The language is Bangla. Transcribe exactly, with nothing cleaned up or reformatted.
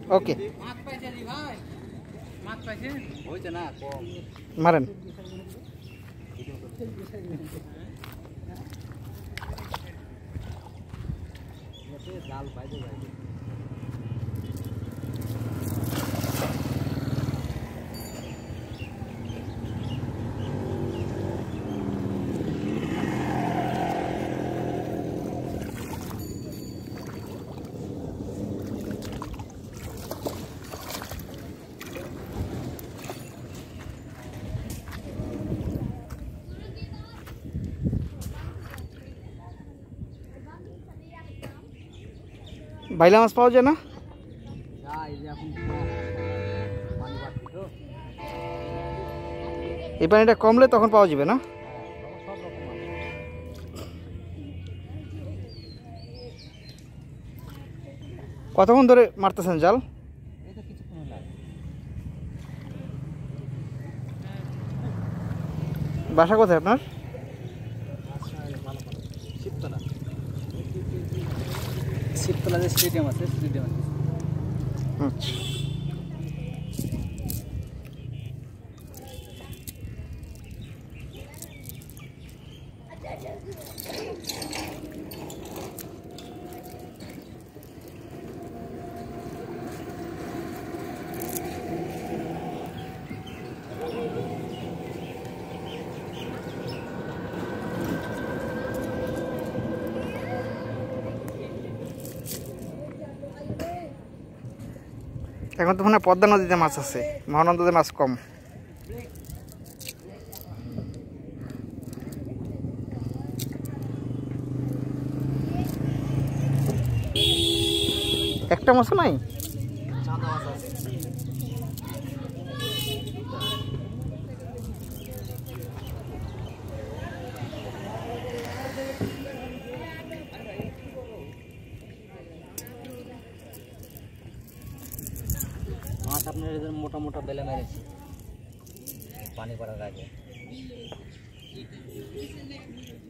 ওকে মাছ পাইছে জি ভাই মাছ পাইছে হইছে না কম মারেন জাল পাইছে ভাই বাইলা মাছ পাওয়া যায় না এই পানিটা কমলে তখন পাওয়া যাবে না কতক্ষণ ধরে মারতেছেন জাল বাসা কোথায় আপনার শিবতলা শিবতলা যে স্টেডিয়াম আছে স্টেডিয়াম আচ্ছা এখন তো মনে হয় পদ্মা নদীতে মাছ আছে মহানন্দাতে মাছ কম একটা মাছ নাই মাছ আপনার এদের মোটা মোটা বেলে মেরেছে পানি পড়ার আগে